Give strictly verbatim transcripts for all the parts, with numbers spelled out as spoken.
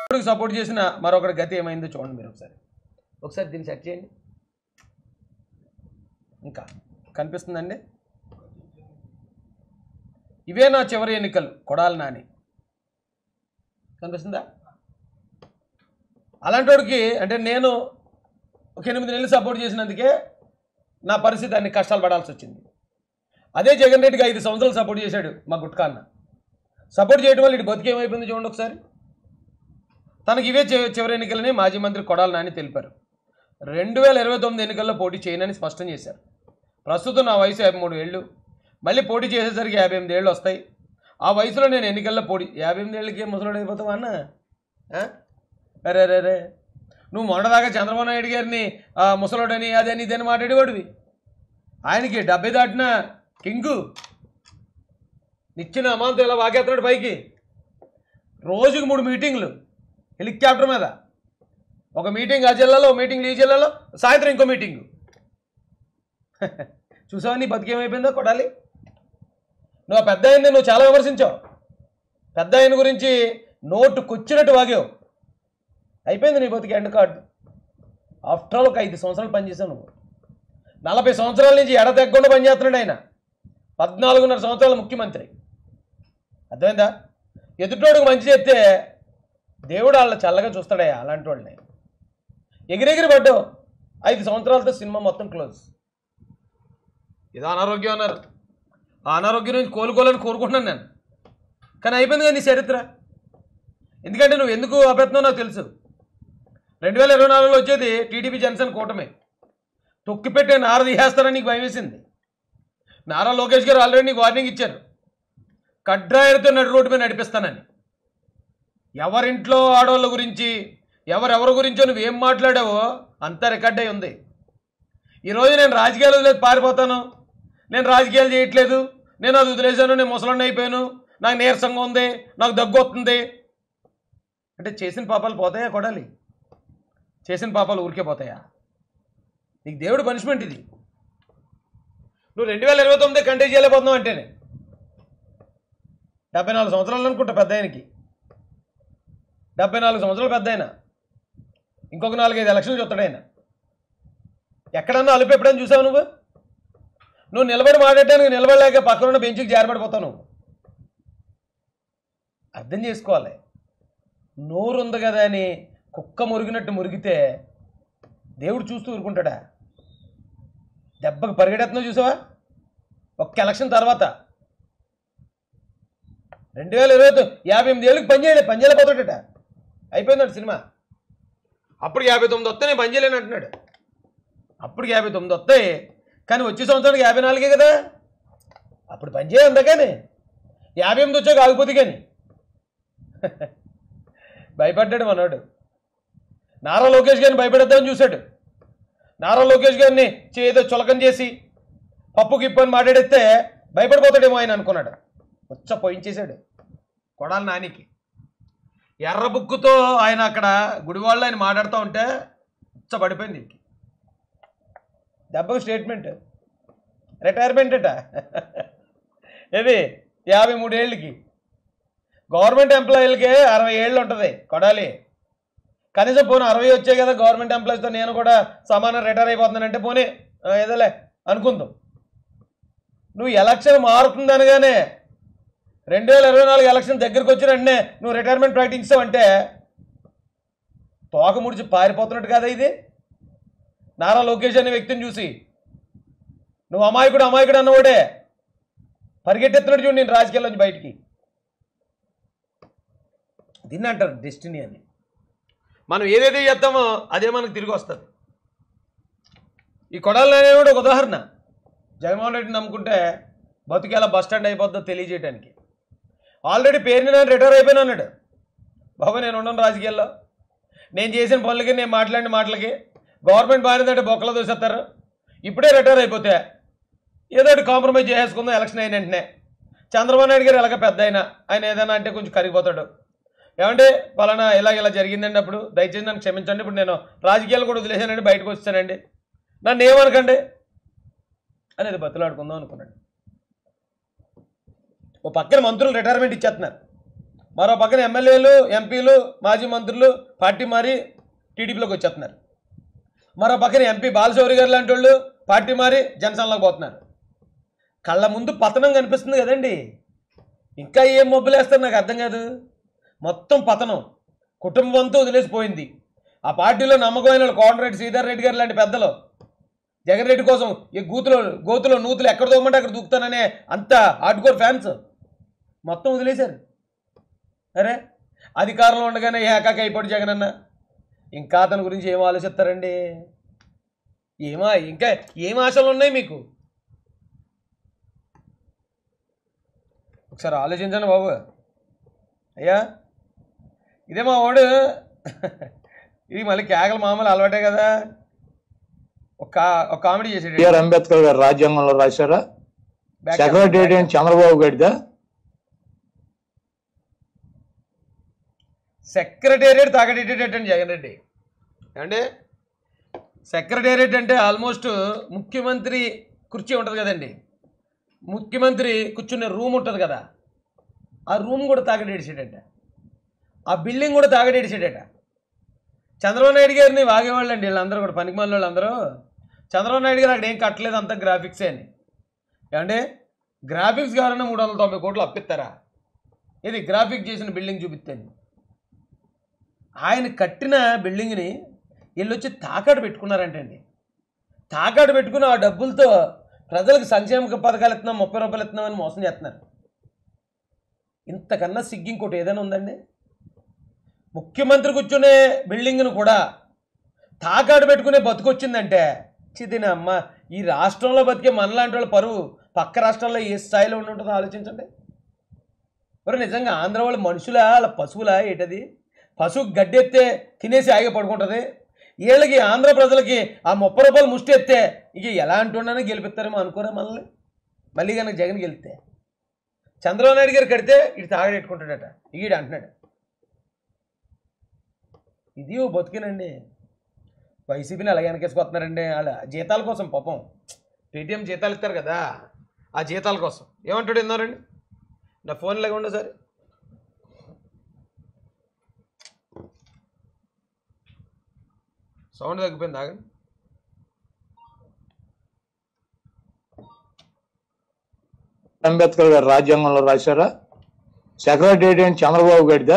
Support చేసిన మరొకటి గతి ఏమైందో చూడండి మీరు ఒకసారి ఒకసారి దీన్ని సెట్ చేయండి. ఇంకా కనిపిస్తుందండి. ఇవే నా చివరి ఎన్నికలు కొడాలి నాని కనిపిస్తుందా? అలాంటి వాడికి అంటే నేను ఒక ఎనిమిది నెలలు సపోర్ట్ చేసినందుకే నా పరిస్థితి అన్ని కష్టాలు పడాల్సి వచ్చింది. అదే జగన్ రెడ్డికి ఐదు సంవత్సరాలు సపోర్ట్ చేశాడు మా గుట్కా అన్న. సపోర్ట్ చేయడం వల్ల ఇటు బతికేమైపోయింది చూడండి ఒకసారి. తనకి ఇవే చివరి ఎన్నికలని మాజీ మంత్రి కొడాలి నాని తెలిపారు. రెండు వేల ఇరవై తొమ్మిది ఎన్నికల్లో పోటీ చేయనని స్పష్టం చేశారు. ప్రస్తుతం నా వయసు యాభై మూడు ఏళ్ళు, మళ్ళీ పోటీ చేసేసరికి యాభై ఎనిమిది ఏళ్ళు వస్తాయి. ఆ వయసులో నేను ఎన్నికల్లో పోటీ యాభై ఎనిమిది ఏళ్ళకి ముసలోడు అయిపోతావా అన్న? అరే అరే అరే నువ్వు మొన్నదాకా చంద్రబాబు నాయుడు గారిని ముసలోడని అదని ఇదని మాట్లాడేవాడివి. ఆయనకి డెబ్బై దాటిన కింగు నిచ్చిన అమాంతం ఇలా వాకేస్తున్నాడు పైకి. రోజుకి మూడు మీటింగ్లు హెలికాప్టర్ మీద. ఒక మీటింగ్ ఆ జిల్లాలో, ఒక మీటింగ్ ఈ జిల్లాలో, సాయంత్రం ఇంకో మీటింగు. చూసావా నీ బతికేమైపోయిందో కొడాలి? నువ్వు ఆ పెద్ద ఆయన్ని నువ్వు చాలా విమర్శించావు. పెద్ద ఆయన గురించి నోటుకొచ్చినట్టు వాగావు. అయిపోయింది నీ బతికి ఎండ్ కార్డు. ఆఫ్టర్ ఆల్ ఒక ఐదు సంవత్సరాలు పనిచేసావు నువ్వు. నలభై సంవత్సరాల నుంచి ఎడ తెగ్గకుండా పనిచేస్తున్నాడు ఆయన. పద్నాలుగున్నర సంవత్సరాల ముఖ్యమంత్రి. అర్థమైందా? ఎదుటోడుకు మంచి చెప్తే దేవుడు వాళ్ళ చల్లగా చూస్తాడయ్యా అలాంటి వాళ్ళని. ఎగిరెగిరి పడ్డావు. ఐదు సంవత్సరాలతో సినిమా మొత్తం క్లోజ్. ఏదో అనారోగ్యం అన్నారు. ఆ అనారోగ్యం నుంచి కోలుకోవాలని కోరుకుంటున్నాను నేను. కానీ అయిపోయింది కదా నీ చరిత్ర. ఎందుకంటే నువ్వు ఎందుకు అభ్యర్థనో నాకు తెలుసు. రెండు వేల ఇరవై నాలుగులో వచ్చేది టీడీపీ జనసేన కూటమి. తొక్కిపెట్టే నార తీసేస్తారని నీకు భయం వేసింది. నారా లోకేష్ గారు ఆల్రెడీ నీకు వార్నింగ్ ఇచ్చారు. కడ్రాయర్తో నడి రోడ్డు మీద నడిపిస్తానని. ఎవరింట్లో ఆడవాళ్ళ గురించి ఎవరెవరి గురించో నువ్వేం మాట్లాడావో అంతా రికార్డ్ అయి ఉంది. ఈరోజు నేను రాజకీయాలు వదిలేదు పారిపోతాను, నేను రాజకీయాలు చేయట్లేదు, నేను అది వదిలేశాను, నేను ముసలాన్ని అయిపోయాను, నాకు నీరసంగా ఉంది, నాకు దగ్గు వస్తుంది అంటే చేసిన పాపాలు పోతాయా కొడాలి? చేసిన పాపాలు ఊరికే పోతాయా? నీకు దేవుడు పనిష్మెంట్ ఇది. నువ్వు రెండు వేల ఇరవై తొమ్మిది కంటెస్ట్ చేయలేకపోతున్నావు అంటేనే. డెబ్బై నాలుగు సంవత్సరాలు అనుకుంటా పెద్ద ఆయనకి. డెబ్బై నాలుగు సంవత్సరాలు పెద్ద ఆయన. ఇంకొక నాలుగైదు ఎలక్షన్లు చూస్తాడు ఆయన. ఎక్కడన్నా అలుపు ఎప్పుడైనా చూసావు నువ్వు? నువ్వు నిలబడి మాట్లాడటానికి నిలబడలేక పక్కన ఉన్న బెంచ్కి జారిపడిపోతావు నువ్వు. అర్థం చేసుకోవాలి. నోరు ఉంది కదా అని కుక్క మురిగినట్టు మురిగితే దేవుడు చూస్తూ ఊరుకుంటాడా? దెబ్బకు పరిగెడెత్తున్నావు చూసావా? ఒక్క ఎలక్షన్ తర్వాత రెండు వేల ఇరవై యాభై ఎనిమిది ఏళ్ళకి పని చేయలే పని చేయలేకపోతాడట. అయిపోయిందంట సినిమా. అప్పుడు యాభై తొమ్మిది వస్తే నేను పని చేయలేను అంటున్నాడు. అప్పుడు యాభై తొమ్మిది వస్తాయి కానీ వచ్చే సంవత్సరానికి యాభై నాలుగే కదా. అప్పుడు పని చేయందా కానీ యాభై ఎనిమిది వచ్చాక ఆగిపోతే కానీ. భయపడ్డాడు మనోడు. నారా లోకేష్ గారిని భయపెడద్దామని చూశాడు. నారా లోకేష్ గారిని ఏదో చులకం చేసి పప్పు గిప్పని మాట్లాడితే భయపడిపోతాడేమో ఆయన అనుకున్నాడు. వచ్చ పోయించేశాడు కొడాలి నానికి. ఎర్ర బుక్కుతో ఆయన అక్కడ గుడివాళ్ళు ఆయన మాట్లాడుతూ ఉంటే వచ్చ పడిపోయింది. దెబ్బకు స్టేట్మెంట్ రిటైర్మెంట్ అట. ఏది యాభై మూడేళ్ళకి. గవర్నమెంట్ ఎంప్లాయీలకే అరవై ఏళ్ళు ఉంటుంది కొడాలి. కనీసం పోనీ అరవై వచ్చాయి కదా గవర్నమెంట్ ఎంప్లాయీస్తో నేను కూడా సమానం రిటైర్ అయిపోతున్నానంటే పోనీ ఏదోలే అనుకుందాం. నువ్వు ఎలక్షన్ మారుతుందనగానే రెండు వేల ఇరవై నాలుగు ఎలక్షన్ దగ్గరికి వచ్చిన వెంటనే నువ్వు రిటైర్మెంట్ ప్రకటించావంటే తోక ముడిచి పారిపోతున్నట్టు కదా ఇది. నారా లోకేష్ అనే వ్యక్తిని చూసి నువ్వు అమాయకుడు అమాయకుడు అన్నవాడే పరిగెట్టెత్తున్నట్టు చూడు నేను రాజకీయాల్లోంచి బయటికి. దీన్ని అంటారు డెస్టినీ అని. మనం ఏదైతే చేస్తామో అదే మనకు తిరిగి వస్తుంది. ఈ కొడాలి అనేవాడు ఒక ఉదాహరణ. జగన్మోహన్ రెడ్డిని నమ్ముకుంటే బతుకేలా బస్ స్టాండ్ అయిపోద్దో తెలియజేయడానికి. ఆల్రెడీ పేరుని నేను రిటైర్ అయిపోయినా అన్నాడు. బాబా నేను ఉండను రాజకీయాల్లో, నేను చేసిన పనులకి నేను మాట్లాడిన మాటలకి గవర్నమెంట్ బాగాలేదంటే బొక్కలో దూసేస్తారు. ఇప్పుడే రిటైర్ అయిపోతే ఏదో ఒకటి కాంప్రమైజ్ చేసుకుందాం ఎలక్షన్ అయిన వెంటనే. చంద్రబాబు నాయుడు గారు ఎలాగ పెద్ద అయినా ఆయన ఏదైనా అంటే కొంచెం కరిగిపోతాడు. ఏమంటే పలానా ఇలా ఇలా జరిగిందండి, అప్పుడు దయచేసి నన్ను క్షమించండి, ఇప్పుడు నేను రాజకీయాలు కూడా వదిలేశానండి, బయటకు వచ్చానండి, నన్ను ఏమనకండి అనేది బతులాడుకుందాం అనుకున్నాడు. ఓ పక్కన మంత్రులు రిటైర్మెంట్ ఇచ్చేస్తున్నారు. మరో పక్కన ఎమ్మెల్యేలు ఎంపీలు మాజీ మంత్రులు పార్టీ మారి టీడీపీలోకి వచ్చేస్తున్నారు. మరో పక్కన ఎంపీ బాలశౌరి గారు లాంటి వాళ్ళు పార్టీ మారి జనసేనలోకి పోతున్నారు. కళ్ళ ముందు పతనం కనిపిస్తుంది కదండి. ఇంకా ఏం మొబ్బులు వేస్తారు నాకు అర్థం కాదు. మొత్తం పతనం, కుటుంబంతో వదిలేసిపోయింది. ఆ పార్టీలో నమ్మకమైన వాళ్ళు కోమటిరెడ్డి శ్రీధర్ రెడ్డి గారు లాంటి పెద్దలు జగన్ రెడ్డి కోసం ఈ గూతులో గోతులో నూతులు ఎక్కడ దూకమంటే అక్కడ దూకుతాననే అంత హార్డ్ కోర్ ఫ్యాన్స్ మొత్తం వదిలేశారు. అరే అధికారంలో ఉండగానే ఏకాక అయిపోయాడు జగన్ అన్న. ఇంకా అతని గురించి ఏం ఆలోచిస్తారండి? ఏమా ఇంకా ఏం ఆశలు ఉన్నాయి మీకు? ఒకసారి ఆలోచించండి బాబు. అయ్యా ఇదే మా వాడు ఇది మళ్ళీ కేకలు మామూలు అలవాటే కదా. ఒక ఒక కామెడీ చేసాడు. అంబేద్కర్ గారు రాజ్యాంగంలో రాశారా? సెక్రటరీ చంద్రబాబు గారిదా? సెక్రటేరియట్ తాకటేటేట్ అండి జగన్ రెడ్డి. అంటే సెక్రటేరియట్ అంటే ఆల్మోస్ట్ ముఖ్యమంత్రి కుర్చీ ఉంటుంది కదండి, ముఖ్యమంత్రి కూర్చునే రూమ్ ఉంటుంది కదా, ఆ రూమ్ కూడా తాకటేడిసాడట, ఆ బిల్డింగ్ కూడా తాకటేడిసాడట. చంద్రబాబు నాయుడు గారిని వాగేవాళ్ళు అండి వీళ్ళందరూ కూడా, పనికిమాలిన వాళ్ళు అందరూ. చంద్రబాబు నాయుడు గారు అక్కడ ఏం కట్టలేదు, అంత గ్రాఫిక్సే అని. అంటే గ్రాఫిక్స్ కావాలన్నా మూడు వందల తొంభై కోట్లు అప్పిస్తారా? ఇది గ్రాఫిక్ చేసిన బిల్డింగ్ చూపిస్తాను. ఆయన కట్టిన బిల్డింగ్ని వీళ్ళు వచ్చి తాకాడు పెట్టుకున్నారంటండి. తాకాడు పెట్టుకుని ఆ డబ్బులతో ప్రజలకు సంక్షేమ పథకాలు ఇస్తున్నాం, ముప్పై రూపాయలు ఇస్తున్నామని మోసం చేస్తున్నారు. ఇంతకన్నా సిగ్గు ఇంకోటి ఏదైనా ఉందండి? ముఖ్యమంత్రి కూర్చునే బిల్డింగ్ను కూడా తాకాడు పెట్టుకునే బతుకొచ్చిందంటే చిదిన అమ్మ, ఈ రాష్ట్రంలో బతికే మనలాంటి వాళ్ళ పరువు పక్క రాష్ట్రాల్లో ఏ స్థాయిలో ఉండి ఉంటుందో ఆలోచించండి. మరి నిజంగా ఆంధ్ర వాళ్ళు మనుషులా వాళ్ళ పశువులా? ఏంటది? పశువు గడ్డెత్తే తినేసి ఆగి పడుకుంటుంది. వీళ్ళకి ఆంధ్ర ప్రజలకి ఆ ముప్పై రూపాయలు ముష్టి ఎత్తే ఇక ఎలాంటి ఉండని గెలిపిస్తారేమో అనుకోరా మనల్ని. మళ్ళీ కనుక జగన్ గెలిస్తే చంద్రబాబు నాయుడు గారు కడితే ఇటు తాగడెట్టుకుంటాడట, ఈడు అంటున్నాడు. ఇది ఓ బతికేనండి. వైసీపీని అలాగే వెనకేసుకొస్తున్నారండి. వాళ్ళ జీతాల కోసం, పాపం పేటీఎం జీతాలు ఇస్తారు కదా, ఆ జీతాల కోసం ఏమంటాడు విన్నారండి? నా ఫోన్ లాగా ఉండదు సరే. సౌండ్ తగ్గిపోయింది, ఆగండి. అంబేద్కర్ గారు రాజ్యాంగంలో రాశారా? సెక్రటరీ చంద్రబాబు గారిదా?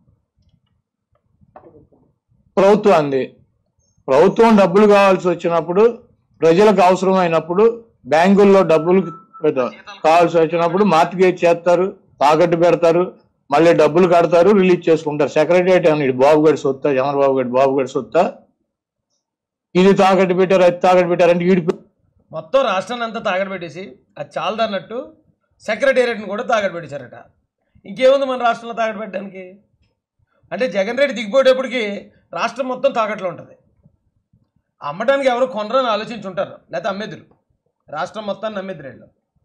ప్రభుత్వం అంది. ప్రభుత్వం డబ్బులు కావాల్సి వచ్చినప్పుడు, ప్రజలకు అవసరమైనప్పుడు, బ్యాంకుల్లో డబ్బులు కావాల్సి వచ్చినప్పుడు మార్టిగేజ్ చేస్తారు, తాకట్టు పెడతారు, మళ్ళీ డబ్బులు కడతారు, రిలీజ్ చేసుకుంటారు. సెక్రటరీ అని బాబు గడి సొత్తా, చంద్రబాబు గడి బాబు గడి సొత్తా, ఇది తాకట్టు పెట్టారు, అది తాకట్టు పెట్టారంటే ఈడి మొత్తం రాష్ట్రాన్ని అంతా తాకట్టు పెట్టేసి అది చాలదన్నట్టు సెక్రటేరియట్ని కూడా తాకట్టు పెట్టేశారట. ఇంకేముంది మన రాష్ట్రంలో తాకట్టు పెట్టడానికి? అంటే జగన్ రెడ్డి దిగిపోయేటప్పటికి రాష్ట్రం మొత్తం తాకట్లో ఉంటుంది. అమ్మడానికి ఎవరు కొనరని ఆలోచించి ఉంటారు, లేకపోతే అమ్మేదురు, రాష్ట్రం మొత్తాన్ని నమ్మేదురు వీళ్ళు.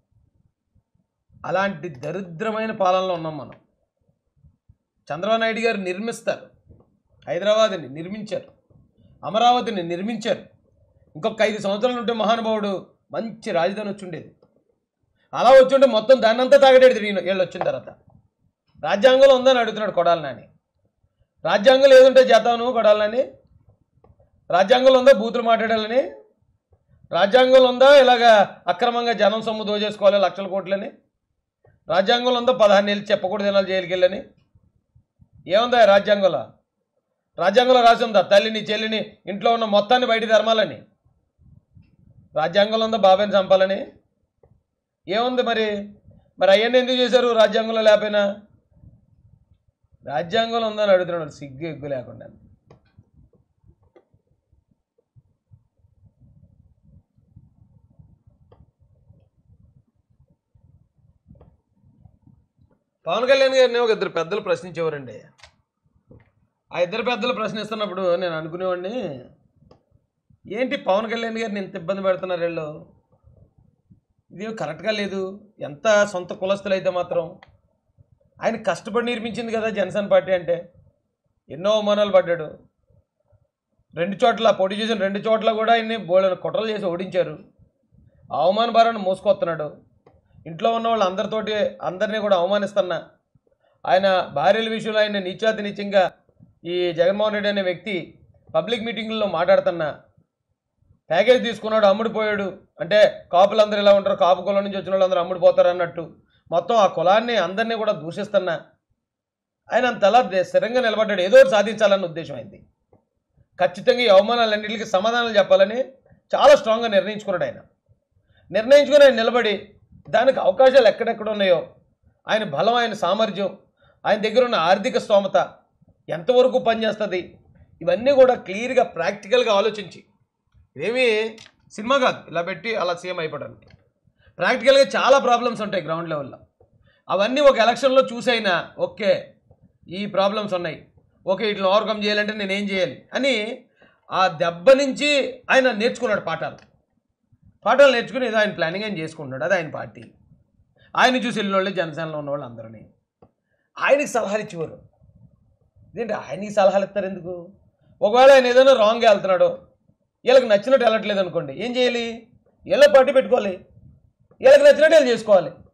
అలాంటి దరిద్రమైన పాలనలో ఉన్నాం మనం. చంద్రబాబు నాయుడు గారు నిర్మిస్తారు, హైదరాబాద్ని నిర్మించారు, అమరావతిని నిర్మించారు. ఇంకొక ఐదు సంవత్సరాలు ఉంటే మహానుభావుడు మంచి రాజధాని వచ్చి ఉండేది. అలా వచ్చి ఉంటే మొత్తం దాన్ని అంతా తాగడేది తిరిగి వీళ్ళు వచ్చిన తర్వాత. రాజ్యాంగంలో ఉందని అడుగుతున్నాడు కొడాలి నాని. రాజ్యాంగంలో ఏదుంటే చేతాను కొడాలి నాని? రాజ్యాంగంలో ఉందా బూతులు మాట్లాడాలని? రాజ్యాంగంలో ఉందా ఇలాగా అక్రమంగా జనం సొమ్ము దోచేసుకోవాలి లక్షల కోట్లని? రాజ్యాంగంలో ఉందా పదహారు నెలలు చెప్పకూడదు దినాలు జైలుకి వెళ్ళని? ఏముందా రాజ్యాంగంలో? రాజ్యాంగంలో రాసి ఉందా తల్లిని చెల్లిని ఇంట్లో ఉన్న మొత్తాన్ని బయట ధర్మాలని? రాజ్యాంగంలో ఉందా బాబాయిని చంపాలని? ఏముంది మరి? మరి అవన్నీ ఎందుకు చేశారు రాజ్యాంగంలో లేకపోయినా? రాజ్యాంగంలో ఉందని అడుగుతున్నాడు సిగ్గు ఎగ్గు లేకుండా. పవన్ కళ్యాణ్ గారిని ఒక ఇద్దరు పెద్దలు ప్రశ్నించేవారండి. ఆ ఇద్దరు పెద్దలు ప్రశ్నిస్తున్నప్పుడు నేను అనుకునేవాడిని, ఏంటి పవన్ కళ్యాణ్ గారిని ఇంత ఇబ్బంది పెడుతున్నారు వీళ్ళు, ఇది కరెక్ట్గా లేదు. ఎంత సొంత కులస్తులు అయితే మాత్రం ఆయన కష్టపడి నిర్మించింది కదా జనసేన పార్టీ అంటే. ఎన్నో అవమానాలు పడ్డాడు. రెండు చోట్ల పోటీ చేసిన రెండు చోట్ల కూడా ఆయన్ని బోళ్ళను కుట్రలు చేసి ఓడించారు. అవమాన భారాన్ని మోసుకొస్తున్నాడు. ఇంట్లో ఉన్న వాళ్ళు అందరితోటి అందరినీ కూడా అవమానిస్తున్నా ఆయన భార్యల విషయంలో ఆయన నీచాతి నీచంగా ఈ జగన్మోహన్ రెడ్డి అనే వ్యక్తి పబ్లిక్ మీటింగ్లలో మాట్లాడుతున్నా ప్యాకేజ్ తీసుకున్నాడు అమ్ముడిపోయాడు అంటే కాపులందరూ ఇలా ఉంటారు, కాపు కులం నుంచి వచ్చిన వాళ్ళందరూ అమ్ముడిపోతారు అన్నట్టు మొత్తం ఆ కులాన్ని అందరినీ కూడా దూషిస్తున్నా ఆయన అంతలా స్థిరంగా నిలబడ్డాడు. ఏదో ఒకటి సాధించాలన్న ఉద్దేశం అయింది. ఖచ్చితంగా ఈ అవమానాలన్నింటికి సమాధానాలు చెప్పాలని చాలా స్ట్రాంగ్గా నిర్ణయించుకున్నాడు. ఆయన నిర్ణయించుకుని ఆయన నిలబడి దానికి అవకాశాలు ఎక్కడెక్కడ ఉన్నాయో ఆయన బలం, ఆయన సామర్థ్యం, ఆయన దగ్గర ఉన్న ఆర్థిక స్తోమత ఎంతవరకు పనిచేస్తుంది ఇవన్నీ కూడా క్లియర్గా ప్రాక్టికల్గా ఆలోచించి, ఇదేమీ సినిమా కాదు ఇలా పెట్టి అలా సీఎం అయిపోవడానికి. ప్రాక్టికల్గా చాలా ప్రాబ్లమ్స్ ఉంటాయి గ్రౌండ్ లెవెల్లో. అవన్నీ ఒక ఎలక్షన్లో చూసైనా ఓకే ఈ ప్రాబ్లమ్స్ ఉన్నాయి, ఓకే వీటిని ఓవర్కమ్ చేయాలంటే నేనేం చేయాలి అని ఆ దెబ్బ నుంచి ఆయన నేర్చుకున్నాడు పాఠాలు. పాఠాలు నేర్చుకుని ఏదో ఆయన ప్లానింగ్ ఆయన చేసుకుంటున్నాడు. అది ఆయన పార్టీ. ఆయన చూసి వెళ్ళిన వాళ్ళు జనసేనలో ఉన్న వాళ్ళు అందరినీ ఆయనకి సలహాలు ఇచ్చేవారు. ఇదేంటి ఆయనకి సలహాలు ఇస్తారు ఎందుకు? ఒకవేళ ఆయన ఏదైనా రాంగ్గా వెళ్తున్నాడో వీళ్ళకి నచ్చినట్టు వెళ్ళట్లేదు అనుకోండి, ఏం చేయాలి? వీళ్ళ పార్టీ పెట్టుకోవాలి, వీళ్ళకి నచ్చినట్టు వీళ్ళు చేసుకోవాలి.